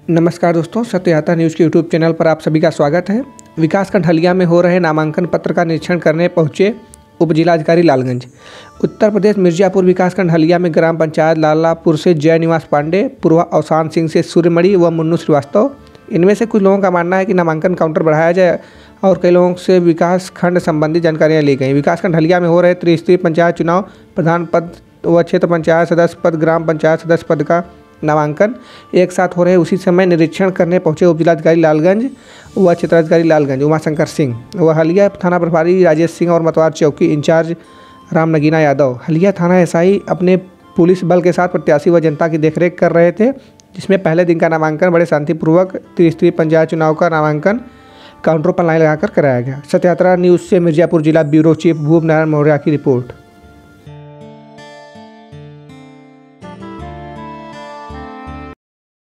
नमस्कार दोस्तों, सत्य यात्रा न्यूज़ के यूट्यूब चैनल पर आप सभी का स्वागत है। विकासखंड हलिया में हो रहे नामांकन पत्र का निरीक्षण करने पहुंचे उप जिलाधिकारी लालगंज। उत्तर प्रदेश मिर्जापुर विकासखंड हलिया में ग्राम पंचायत लालापुर से जय निवास पांडे, पूर्वा अवसान सिंह से सूर्यमणि व मुन्नू श्रीवास्तव। इनमें से कुछ लोगों का मानना है कि नामांकन काउंटर बढ़ाया जाए और कई लोगों से विकास खंड संबंधी जानकारियाँ ली गई। विकासखंड हलिया में हो रहे त्रिस्तरीय पंचायत चुनाव, प्रधान पद व क्षेत्र पंचायत सदस्य पद, ग्राम पंचायत सदस्य पद का नामांकन एक साथ हो रहे उसी समय निरीक्षण करने पहुंचे उप जिलाधिकारी लालगंज व क्षेत्राधिकारी लालगंज उमाशंकर सिंह व हलिया थाना प्रभारी राजेश सिंह और मतवार चौकी इंचार्ज राम नगीना यादव। हलिया थाना एसआई अपने पुलिस बल के साथ प्रत्याशी व जनता की देखरेख कर रहे थे, जिसमें पहले दिन का नामांकन बड़े शांतिपूर्वक त्रिस्तरीय पंचायत चुनाव का नामांकन काउंटर पर लाइन लगाकर कराया गया। सत्य यात्रा न्यूज़ से मिर्जापुर जिला ब्यूरो चीफ भूप नारायण मौर्य की रिपोर्ट।